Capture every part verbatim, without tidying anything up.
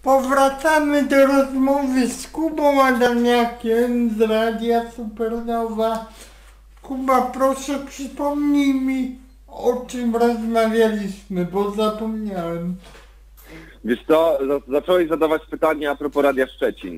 Powracamy do rozmowy z Kubą Adamiakiem z Radia Supernowa. Kuba, proszę przypomnij mi, o czym rozmawialiśmy, bo zapomniałem. Wiesz co, zacząłeś zadawać pytania a propos Radia Szczecin.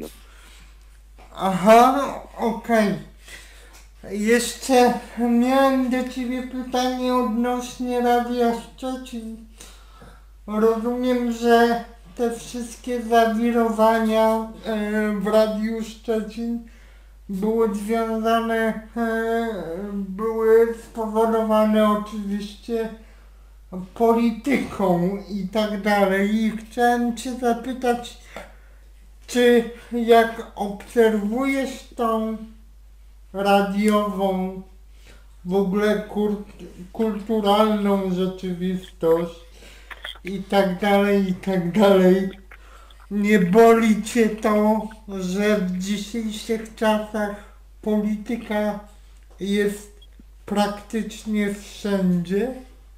Aha, okej. Okay. Jeszcze miałem do Ciebie pytanie odnośnie Radia Szczecin. Rozumiem, że te wszystkie zawirowania w Radiu Szczecin były związane, były spowodowane oczywiście polityką i tak dalej. I chciałem Cię zapytać, czy jak obserwujesz tą radiową, w ogóle kur- kulturalną rzeczywistość i tak dalej, i tak dalej, nie boli Cię to, że w dzisiejszych czasach polityka jest praktycznie wszędzie?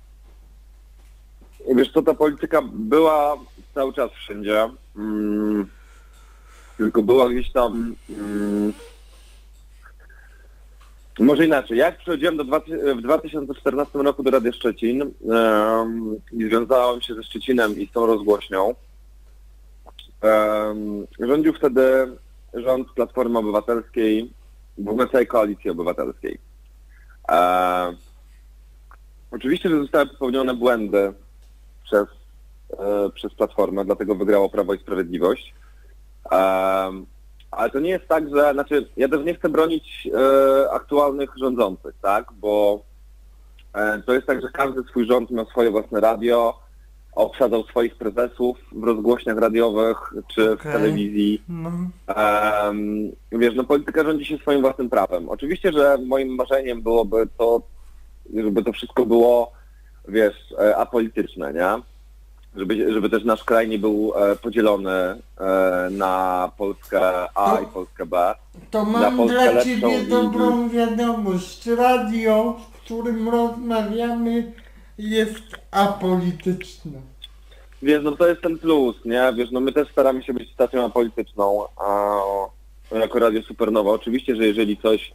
Wiesz co, ta polityka była cały czas wszędzie, mm, tylko była gdzieś tam, mm, może inaczej, jak przychodziłem do dwa, w dwa tysiące czternastym roku do Radia Szczecin um, i związałem się ze Szczecinem i z tą rozgłośnią, um, rządził wtedy rząd Platformy Obywatelskiej, w ogóle całej Koalicji Obywatelskiej. Um, oczywiście, że zostały popełnione błędy przez, e, przez Platformę, dlatego wygrało Prawo i Sprawiedliwość. Um, ale to nie jest tak, że, znaczy, ja też nie chcę bronić e, aktualnych rządzących, tak, bo e, to jest tak, że każdy swój rząd miał swoje własne radio, obsadzał swoich prezesów w rozgłośniach radiowych czy okay. w telewizji. No. Um, wiesz, no polityka rządzi się swoim własnym prawem. Oczywiście, że moim marzeniem byłoby to, żeby to wszystko było, wiesz, apolityczne, nie? Żeby, żeby też nasz kraj nie był e, podzielony e, na Polskę A to, i Polskę B. To mam dla Ciebie dobrą i... wiadomość. Radio, w którym rozmawiamy, jest apolityczne. Wiesz, no to jest ten plus, nie? Wiesz, no my też staramy się być stacją apolityczną, a jako Radio Supernowa. Oczywiście, że jeżeli coś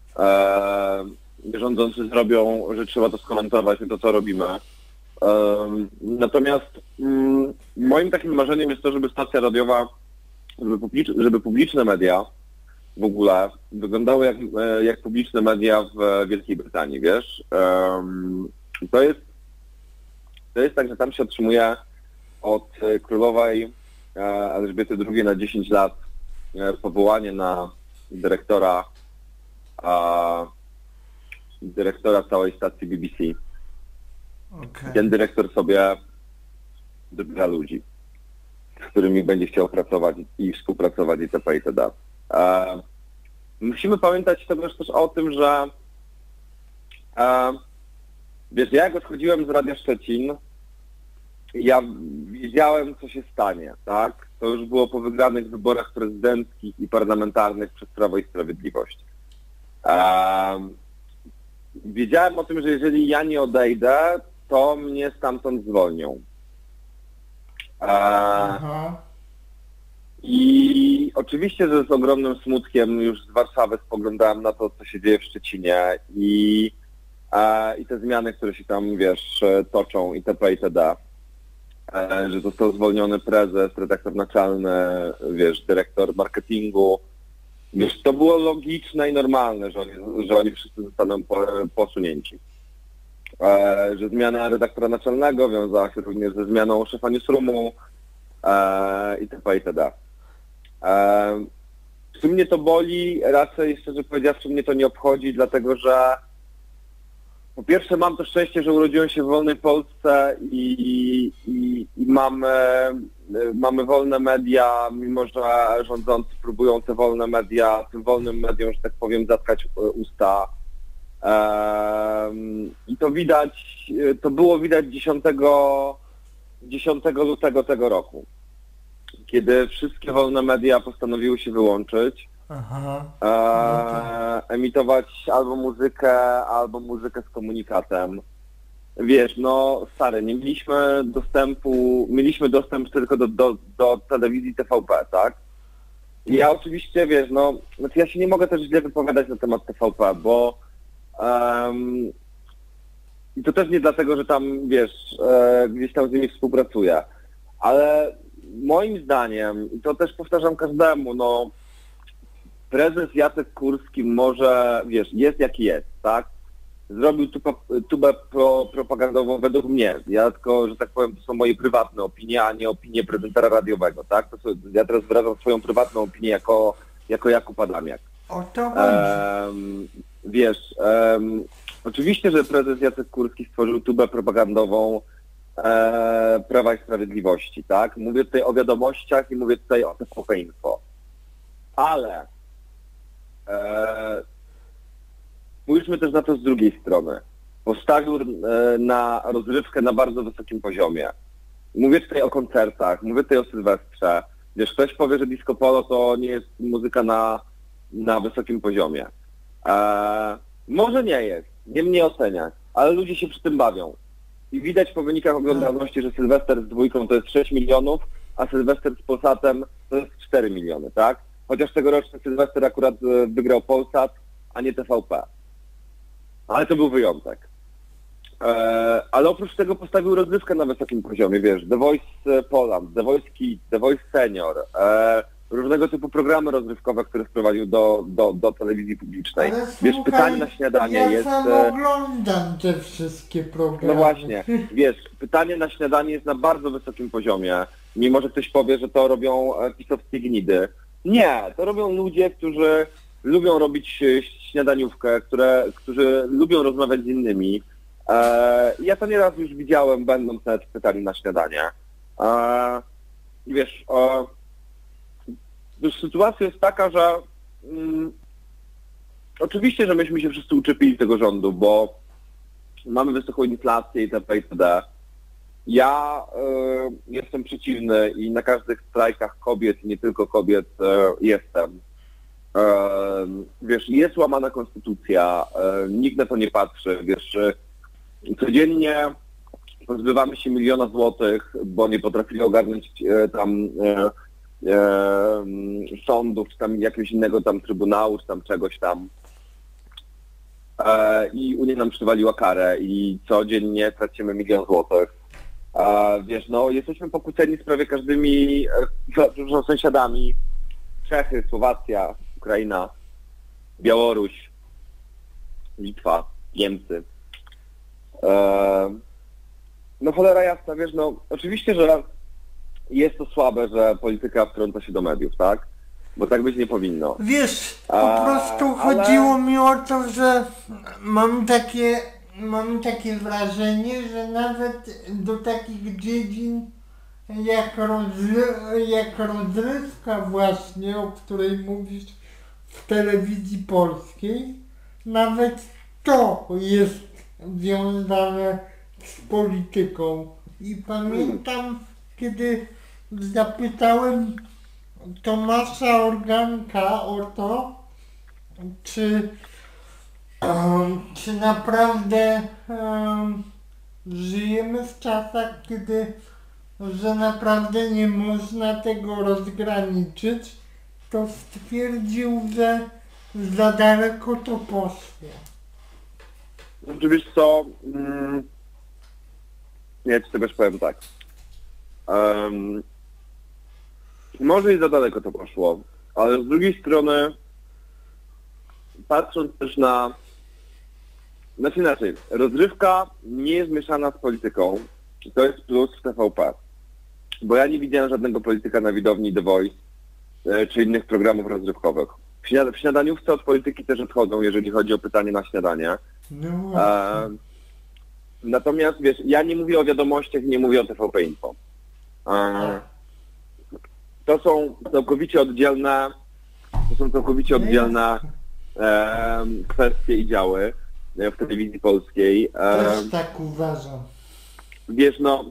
e, rządzący zrobią, że trzeba to skomentować, to co robimy. Um, natomiast um, moim takim marzeniem jest to, żeby stacja radiowa, żeby, publicz, żeby publiczne media w ogóle wyglądały jak, jak publiczne media w Wielkiej Brytanii, wiesz. Um, to jest to jest tak, że tam się otrzymuje od królowej Elżbiety drugiej na dziesięć lat powołanie na dyrektora a, dyrektora całej stacji B B C. Okay. Ten dyrektor sobie dobiera ludzi, z którymi będzie chciał pracować i współpracować itp. itd. E, musimy pamiętać też, też o tym, że e, wiesz, ja jak odchodziłem z Radia Szczecin, ja wiedziałem, co się stanie, tak? To już było po wygranych wyborach prezydenckich i parlamentarnych przez Prawo i Sprawiedliwość. E, wiedziałem o tym, że jeżeli ja nie odejdę, to mnie stamtąd zwolnią. Eee, I oczywiście, że z ogromnym smutkiem już z Warszawy spoglądałem na to, co się dzieje w Szczecinie i, e, i te zmiany, które się tam, wiesz, toczą itp. itd. E, że został zwolniony prezes, redaktor naczelny, wiesz, dyrektor marketingu. Wiesz, to było logiczne i normalne, że oni, że oni wszyscy zostaną po, posunięci. E, że zmiana redaktora naczelnego wiązała się również ze zmianą szefa newsroomu e, itp. itd. E, czy mnie to boli? Raczej, szczerze powiedziawszy, mnie to nie obchodzi, dlatego że po pierwsze mam to szczęście, że urodziłem się w wolnej Polsce i, i, i mamy, mamy wolne media, mimo że rządzący próbują te wolne media, tym wolnym mediom, że tak powiem, zatkać usta. I to widać, to było widać dziesiątego lutego tego roku, kiedy wszystkie wolne media postanowiły się wyłączyć. Aha, e, emitować albo muzykę, albo muzykę z komunikatem. wiesz, no stary, nie mieliśmy dostępu, mieliśmy dostęp tylko do, do, do telewizji T V P, tak? I ja oczywiście, wiesz, no, znaczy ja się nie mogę też źle wypowiadać na temat T V P, bo um, i to też nie dlatego, że tam, wiesz, e, gdzieś tam z nimi współpracuję, ale moim zdaniem, i to też powtarzam każdemu, no, prezes Jacek Kurski może, wiesz, jest jaki jest, tak? Zrobił tubę, tubę pro, propagandową według mnie. Ja tylko, że tak powiem, to są moje prywatne opinie, a nie opinie prezentera radiowego, tak? To są, ja teraz wyrażam swoją prywatną opinię jako, jako Jakub Adamiak. O to Um, wiesz, um, oczywiście, że prezes Jacek Kurski stworzył tubę propagandową e, Prawa i Sprawiedliwości, tak? Mówię tutaj o wiadomościach i mówię tutaj o T V P Info. Ale e, spójrzmy też na to z drugiej strony. Postawił e, na rozrywkę na bardzo wysokim poziomie. Mówię tutaj o koncertach, mówię tutaj o Sylwestrze. Wiesz, ktoś powie, że disco polo to nie jest muzyka na, na wysokim poziomie. E, może nie jest, nie mnie oceniać, ale ludzie się przy tym bawią. I widać po wynikach oglądalności, że Sylwester z dwójką to jest sześć milionów, a Sylwester z Polsatem to jest cztery miliony, tak? Chociaż tegoroczny Sylwester akurat wygrał Polsat, a nie T V P. Ale to był wyjątek. Eee, ale oprócz tego postawił rozrywkę na wysokim poziomie, wiesz, The Voice Poland, The Voice Kids, The Voice Senior, eee, różnego typu programy rozrywkowe, które wprowadził do, do, do telewizji publicznej. Ale Wiesz, słuchaj, pytanie na śniadanie ja jest... sam oglądam te wszystkie programy. No właśnie, wiesz, pytanie na śniadanie jest na bardzo wysokim poziomie, mimo że ktoś powie, że to robią pisowskie gnidy. Nie, to robią ludzie, którzy lubią robić śniadaniówkę, które, którzy lubią rozmawiać z innymi. E, ja to nieraz już widziałem, będąc nawet w pytaniu na śniadanie. E, wiesz, e, już sytuacja jest taka, że mm, oczywiście, że myśmy się wszyscy uczepili tego rządu, bo mamy wysoką inflację itp. itd. Ja y, jestem przeciwny i na każdych strajkach kobiet, i nie tylko kobiet, y, jestem. Y, wiesz, jest łamana konstytucja, y, nikt na to nie patrzy, wiesz, y, codziennie pozbywamy się miliona złotych, bo nie potrafili ogarnąć y, tam y, y, sądów, czy tam jakiegoś innego tam trybunału, czy tam czegoś tam. I Unia nam przywaliła karę i codziennie tracimy milion złotych. Wiesz, no jesteśmy pokłóceni z prawie każdymi e, sąsiadami. Czechy, Słowacja, Ukraina, Białoruś, Litwa, Niemcy. E, no cholera jasna, wiesz, no oczywiście, że jest to słabe, że polityka wtrąca się do mediów, tak? Bo tak być nie powinno. Wiesz, po A, prostu ale... chodziło mi o to, że mam takie, mam takie wrażenie, że nawet do takich dziedzin jak, rozry, jak rozrywka właśnie, o której mówisz w telewizji polskiej, nawet to jest związane z polityką. I pamiętam, kiedy zapytałem Tomasza Organka o to, czy, um, czy naprawdę um, żyjemy w czasach, kiedy, że naprawdę nie można tego rozgraniczyć, to stwierdził, że za daleko to poszło. Znaczy wiesz co, mm, ja ci też powiem tak. Um, Może i za daleko to poszło, ale z drugiej strony, patrząc też na, znaczy inaczej, rozrywka nie jest mieszana z polityką, to jest plus w T V P, bo ja nie widziałem żadnego polityka na widowni The Voice czy innych programów rozrywkowych. W, śniad- w śniadaniówce od polityki też odchodzą, jeżeli chodzi o pytanie na śniadanie. No e, natomiast wiesz, ja nie mówię o wiadomościach, nie mówię o T V P Info. E, To są całkowicie oddzielne, to są całkowicie oddzielne e, kwestie i działy w telewizji polskiej. E, Też tak uważam. wiesz, no,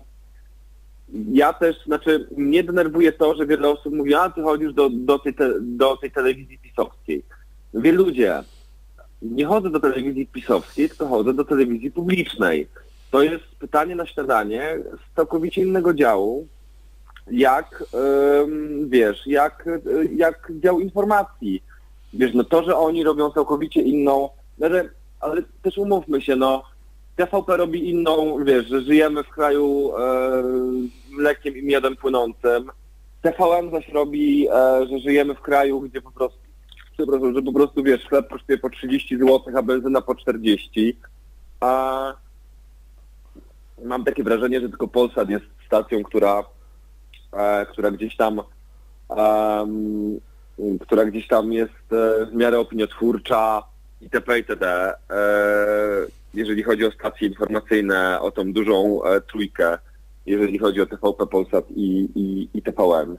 ja też, znaczy, mnie denerwuje to, że wiele osób mówi, a ty chodzisz do, do, tej, te, do tej telewizji pisowskiej. Mówię, ludzie, nie chodzę do telewizji pisowskiej, tylko chodzę do telewizji publicznej. to jest pytanie na śniadanie z całkowicie innego działu, jak, ym, wiesz, jak, jak dział informacji. Wiesz, no to, że oni robią całkowicie inną, ale, ale też umówmy się, no, T V P robi inną, wiesz, że żyjemy w kraju e, mlekiem i miodem płynącym. T V N zaś robi, e, że żyjemy w kraju, gdzie po prostu, przepraszam, że po prostu, wiesz, chleb kosztuje po trzydzieści złotych, a benzyna po czterdzieści. A mam takie wrażenie, że tylko Polsat jest stacją, która, e, która gdzieś tam um, która gdzieś tam jest e, w miarę opiniotwórcza itp. itd. E, jeżeli chodzi o stacje informacyjne, o tą dużą e, trójkę, jeżeli chodzi o T V P, Polsat i, i, i T V N.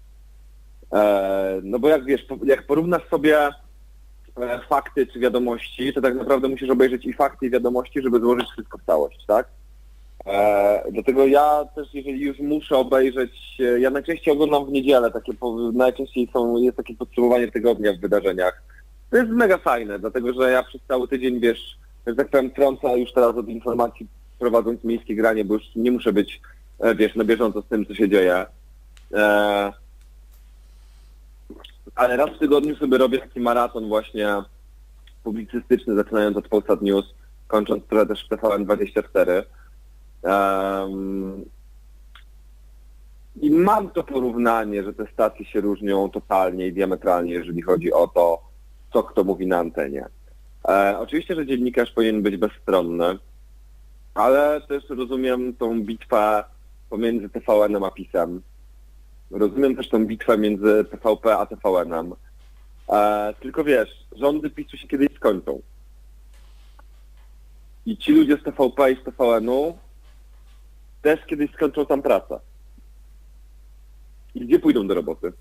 E, no bo jak wiesz, jak porównasz sobie e, fakty czy wiadomości, to tak naprawdę musisz obejrzeć i fakty, i wiadomości, żeby złożyć wszystko w całość, tak? E, dlatego ja też, jeżeli już muszę obejrzeć, e, ja najczęściej oglądam w niedzielę, takie po, najczęściej są, jest takie podsumowanie tygodnia w wydarzeniach. To jest mega fajne, dlatego że ja przez cały tydzień, wiesz, że tak powiem, trącę już teraz od informacji, prowadząc miejskie granie, bo już nie muszę być, e, wiesz, na bieżąco z tym, co się dzieje. E, ale raz w tygodniu sobie robię taki maraton właśnie publicystyczny, zaczynając od Polsat News, kończąc trochę też T V N dwadzieścia cztery. Um, I mam to porównanie, że te stacje się różnią totalnie i diametralnie, jeżeli chodzi o to, co kto mówi na antenie. E, oczywiście, że dziennikarz powinien być bezstronny, ale też rozumiem tą bitwę pomiędzy T V N-em a PiS-em. Rozumiem też tą bitwę między T V P a T V N-em. E, tylko wiesz, rządy PiS-u się kiedyś skończą. I ci ludzie z T V P i z T V N-u też kiedyś skończą tam pracę. I gdzie pójdą do roboty?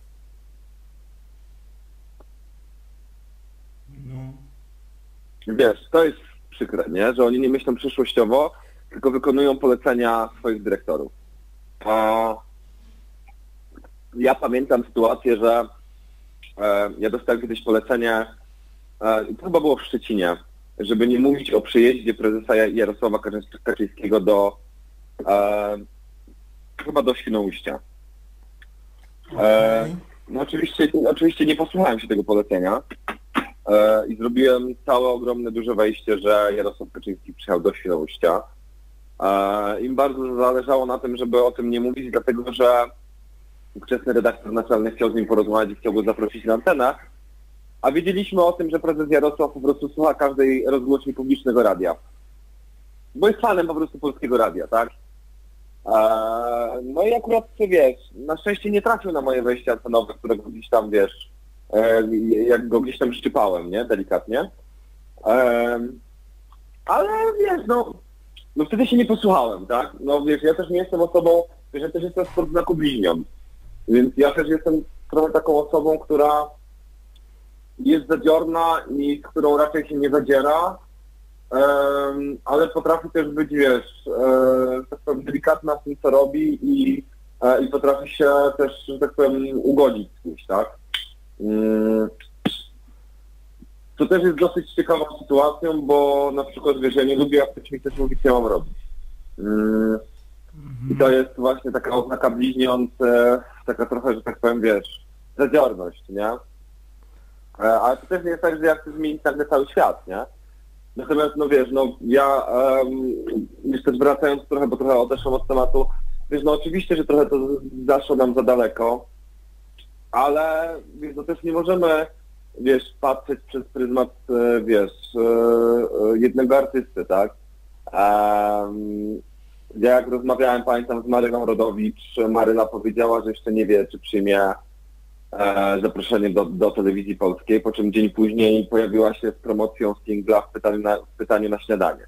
No. Wiesz, to jest przykre, nie? Że oni nie myślą przyszłościowo, tylko wykonują polecenia swoich dyrektorów. A ja pamiętam sytuację, że e, ja dostałem kiedyś polecenie, e, to chyba było w Szczecinie, żeby nie mówić o przyjeździe prezesa Jarosława Kaczyńskiego do e, chyba do Świnoujścia. E, no oczywiście, oczywiście nie posłuchałem się tego polecenia e, i zrobiłem całe ogromne, duże wejście, że Jarosław Kaczyński przyjechał do Świnoujścia. E, Im bardzo zależało na tym, żeby o tym nie mówić, dlatego że ówczesny redaktor naczelny chciał z nim porozmawiać i chciał go zaprosić na antenę, a wiedzieliśmy o tym, że prezes Jarosław po prostu słucha każdej rozgłośni publicznego radia. Bo jest fanem po prostu polskiego radia, tak? No i akurat, wiesz, na szczęście nie trafił na moje wejście antenowe, którego gdzieś tam, wiesz, jak go gdzieś tam szczypałem, nie? Delikatnie. Ale wiesz, no, no wtedy się nie posłuchałem, tak? No wiesz, ja też nie jestem osobą, wiesz, ja też jestem spod znaku bliźnią. Więc ja też jestem trochę taką osobą, która jest zadziorna i z którą raczej się nie zadziera, um, ale potrafi też być, wiesz, e, tak powiem, delikatna w tym, co robi i, e, i potrafi się też, że tak powiem, ugodzić z kimś, tak? Um, to też jest dosyć ciekawą sytuacją, bo na przykład, wiesz, ja nie lubię, jak ktoś mi też mówi, co ja mam robić. Um, I to jest właśnie taka oznaka bliźniąc, e, taka trochę, że tak powiem, wiesz, zadziorność, nie? Ale to też nie jest tak, że ja chcę zmienić nagle cały świat, nie? Natomiast, no wiesz, no ja um, jeszcze wracając trochę, bo trochę odeszłam od tematu, wiesz, no oczywiście, że trochę to zaszło nam za daleko, ale wiesz, no też nie możemy, wiesz, patrzeć przez pryzmat, wiesz, jednego artysty, tak? Um, ja jak rozmawiałem, pamiętam, z Maryną Rodowicz, Maryna powiedziała, że jeszcze nie wie, czy przyjmie e, zaproszenie do, do telewizji polskiej, po czym dzień później pojawiła się z promocją singla w pytaniu na, w pytaniu na śniadanie.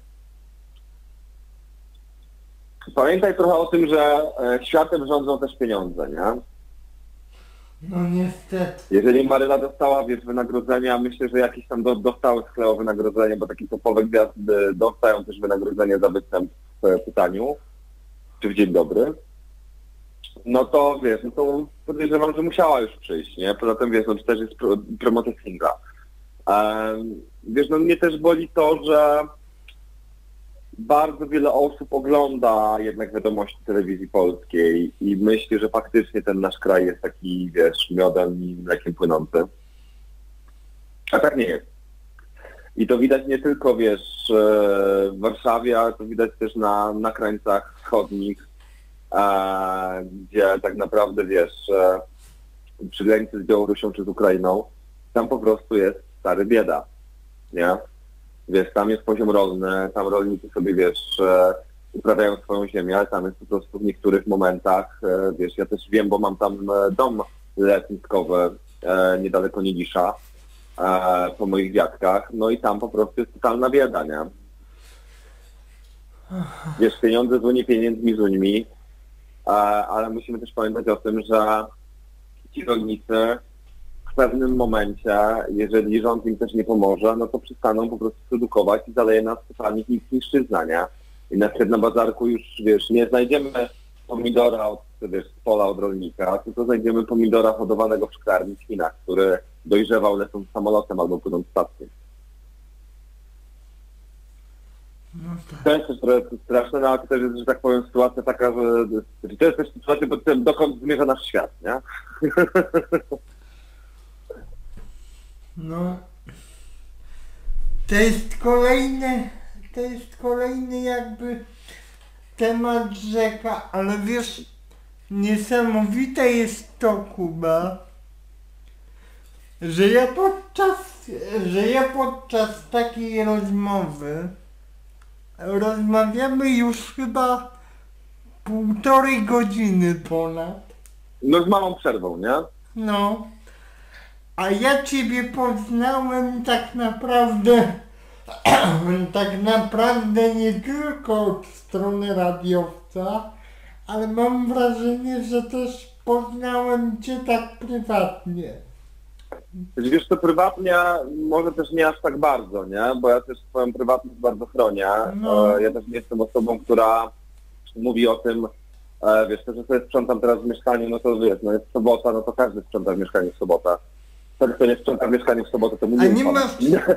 Pamiętaj trochę o tym, że e, światem rządzą też pieniądze, nie? No niestety. Jeżeli Maryna dostała, wiesz, wynagrodzenia, myślę, że jakieś tam do, dostały sklepowe wynagrodzenie, bo takie topowe gwiazdy dostają też wynagrodzenie za występ w pytaniu, czy w dzień dobry, no to wiesz, no to podejrzewam, że musiała już przyjść, nie? Poza tym wiesz, no to też jest pro, promocja singla. Um, wiesz, no mnie też boli to, że bardzo wiele osób ogląda jednak wiadomości telewizji polskiej i myśli, że faktycznie ten nasz kraj jest taki, wiesz, miodem i mlekiem płynący. A tak nie jest. I to widać nie tylko, wiesz, w Warszawie, ale to widać też na, na krańcach wschodnich, e, gdzie tak naprawdę, wiesz, e, przy granicy z Białorusią czy z Ukrainą, tam po prostu jest stary bieda, nie? Wiesz, tam jest poziom rolny, tam rolnicy sobie, wiesz, e, uprawiają swoją ziemię, ale tam jest po prostu w niektórych momentach, e, wiesz, ja też wiem, bo mam tam e, dom letniskowy e, niedaleko Niedisza, e, po moich dziadkach, no i tam po prostu jest totalna bieda, nie? Wiesz, pieniądze z Unii, pieniędzmi z Unii, e, ale musimy też pamiętać o tym, że ci rolnicy w pewnym momencie, jeżeli rząd im też nie pomoże, no to przestaną po prostu produkować i zaleje nas totalnie niszczyzna, nie? I na przykład na bazarku już, wiesz, nie znajdziemy pomidora od, wiesz, z pola od rolnika, tylko znajdziemy pomidora hodowanego w szklarni w Chinach, który dojrzewał lecąc samolotem albo płynąc statkiem. No tak. To jest też trochę straszne, no ale to też jest, że tak powiem, sytuacja taka, że to jest też sytuacja pod tym, dokąd zmierza nasz świat, nie? No, to jest kolejny, to jest kolejny jakby temat rzeka, ale wiesz, niesamowite jest to, Kuba, że ja podczas, że ja podczas takiej rozmowy rozmawiamy już chyba półtorej godziny ponad. No z małą przerwą, nie? No. A ja Ciebie poznałem tak naprawdę, tak naprawdę nie tylko od strony radiowca, ale mam wrażenie, że też poznałem Cię tak prywatnie. Wiesz, to prywatnie może też nie aż tak bardzo, nie? Bo ja też swoją prywatność bardzo chronię. No. Ja też nie jestem osobą, która mówi o tym, e, wiesz, to, że sobie sprzątam teraz w mieszkaniu, no to wiesz, no jest sobota, no to każdy sprząta w mieszkaniu w sobotę. Ten, kto nie sprząta w mieszkaniu w sobotę, to mu A nie nie ufam. masz,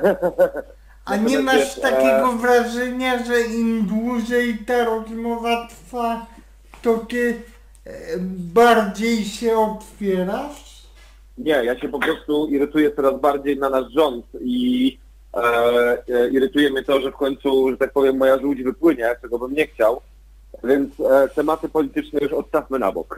a nie Natomiast masz wiesz, takiego e, wrażenia, że im dłużej ta rozmowa trwa, to Ty e, bardziej się otwierasz? Nie, ja się po prostu irytuję coraz bardziej na nasz rząd i e, e, irytuje mnie to, że w końcu, że tak powiem, moja żółć wypłynie, czego bym nie chciał, więc e, tematy polityczne już odstawmy na bok.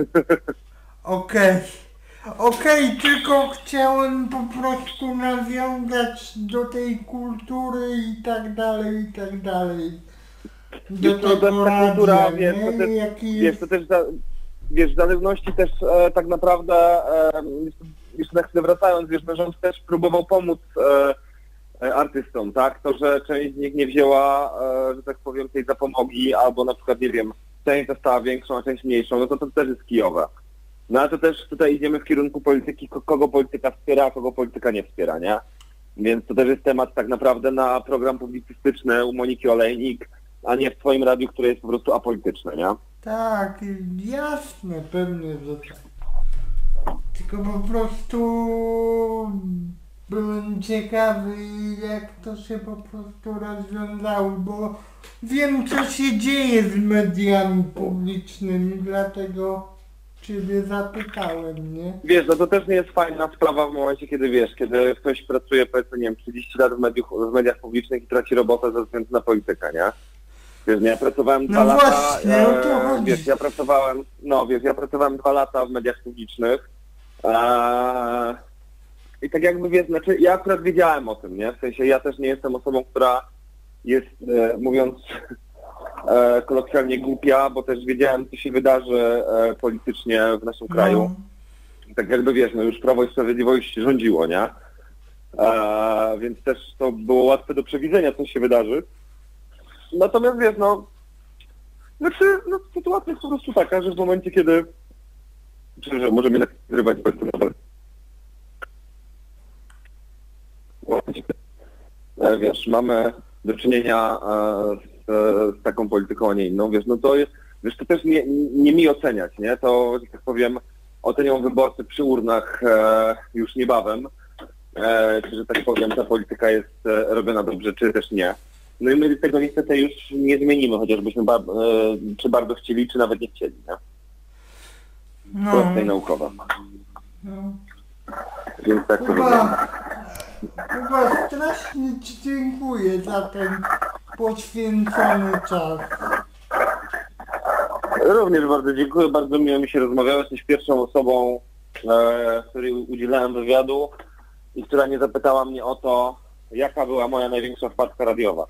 Okej, okej, tylko chciałem po prostu nawiązać do tej kultury i tak dalej, i tak dalej. Do Wiesz, to też tego ta kultura, radia, wiesz, nie? to też, Jaki wiesz, jest... to też, za, wiesz, w zależności też e, tak naprawdę, e, jeszcze na chwilę wracając, wiesz, no, rząd też próbował pomóc e, e, artystom, tak? To, że część z nich nie wzięła, e, że tak powiem, tej zapomogi, albo na przykład, nie wiem, część dostała większą, a część mniejszą, no to to też jest kijowe. No ale to też tutaj idziemy w kierunku polityki, kogo polityka wspiera, a kogo polityka nie wspiera, nie? Więc to też jest temat tak naprawdę na program publicystyczny u Moniki Olejnik, a nie w twoim radiu, które jest po prostu apolityczne, nie? Tak, jasne, pewnie, że tak. Tylko po prostu byłem ciekawy, jak to się po prostu rozwiązało, bo wiem, co się dzieje z mediami publicznymi, dlatego Ciebie zapytałem, nie? Wiesz, no to też nie jest fajna sprawa w momencie, kiedy wiesz, kiedy ktoś pracuje, powiedzmy, nie wiem, trzydzieści lat w, mediach, w mediach publicznych i traci robotę ze względu na politykę, nie? Wiesz, no ja pracowałem dwa No lata, właśnie, o to chodzi. wiesz, ja pracowałem, no wiesz, ja pracowałem dwa lata w mediach publicznych e, i tak jakby, wiesz, znaczy ja akurat wiedziałem o tym, nie? W sensie ja też nie jestem osobą, która jest, e, mówiąc e, kolokwialnie, głupia, bo też wiedziałem, co się wydarzy e, politycznie w naszym kraju. No. Tak jakby, wiesz, no już Prawo i Sprawiedliwość rządziło, nie? E, więc też to było łatwe do przewidzenia, co się wydarzy. Natomiast wiesz, no, znaczy, no, sytuacja jest po prostu taka, że w momencie, kiedy, że może mnie lepiej zrywać, bo jestem na e, wiesz, mamy do czynienia e, z, z taką polityką, a nie inną, wiesz, no to jest, wiesz, to też nie, nie mi oceniać, nie? To, że tak powiem, ocenią wyborcy przy urnach e, już niebawem, e, czy, że tak powiem, ta polityka jest e, robiona dobrze, czy też nie. No i my tego niestety już nie zmienimy, chociażbyśmy ba- e, czy bardzo chcieli, czy nawet nie chcieli, nie? No, Proste i naukowe. no. Więc tak to wygląda. Chyba, chyba strasznie Ci dziękuję za ten poświęcony czas. Również bardzo dziękuję, bardzo miło mi się rozmawiało. Jesteś pierwszą osobą, e, której udzielałem wywiadu i która nie zapytała mnie o to, jaka była moja największa wpadka radiowa.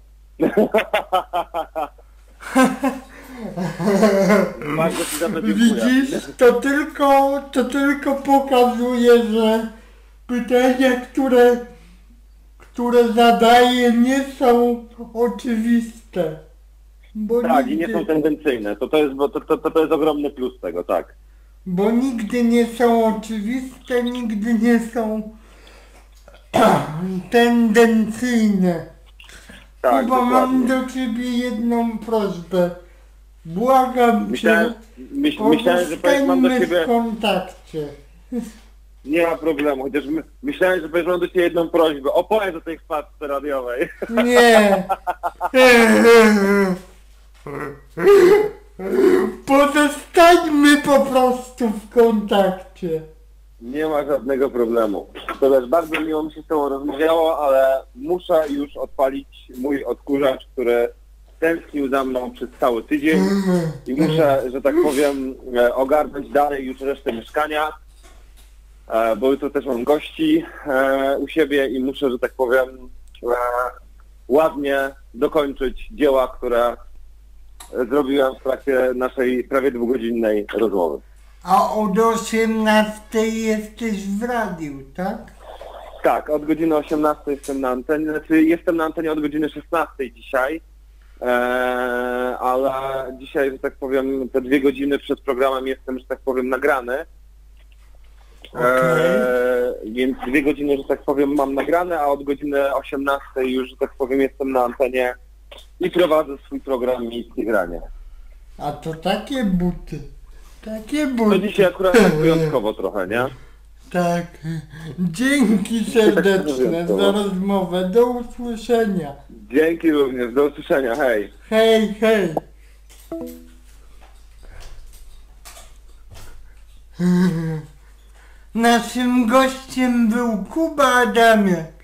Bardzo Ci za to dziękuję. Widzisz, to tylko, to tylko pokazuje, że pytania, które, które zadaję, nie są oczywiste. Bo Tak, i nie nigdy, są tendencyjne. To, to, jest, bo to, to, to jest ogromny plus tego, tak. bo nigdy nie są oczywiste, nigdy nie są tendencyjne. Tak, Chyba mam dokładnie. do Ciebie jedną prośbę. Błagam Myślałem, Cię, myśl, myślałem, że powiesz, mam do pozostańmy Ciebie... w kontakcie. Nie ma problemu, chociaż my, myślałem, że powiesz, mam do Ciebie jedną prośbę. Opowiedz o tej wpadce radiowej. Nie. Pozostańmy po prostu w kontakcie. Nie ma żadnego problemu. To też bardzo miło mi się z Tobą rozmawiało, ale muszę już odpalić mój odkurzacz, który tęsknił za mną przez cały tydzień i muszę, że tak powiem, e, ogarnąć dalej już resztę mieszkania, e, bo jutro też mam gości e, u siebie i muszę, że tak powiem, e, ładnie dokończyć dzieła, które zrobiłem w trakcie naszej prawie dwugodzinnej rozmowy. A od osiemnastej jesteś w radiu, tak? Tak, od godziny osiemnastej jestem na antenie, znaczy jestem na antenie od godziny szesnastej dzisiaj, eee, ale dzisiaj, że tak powiem, te dwie godziny przed programem jestem, że tak powiem, nagrany. Eee, więc dwie godziny, że tak powiem, mam nagrane, a od godziny osiemnastej już, że tak powiem, jestem na antenie i prowadzę swój program Miejskie Granie. A to takie buty. Takie To buty. dzisiaj akurat tak wyjątkowo trochę, nie? Tak. Dzięki serdeczne za rozmowę. Do usłyszenia. Dzięki również, do usłyszenia, hej. Hej, hej. Naszym gościem był Kuba Adamiak.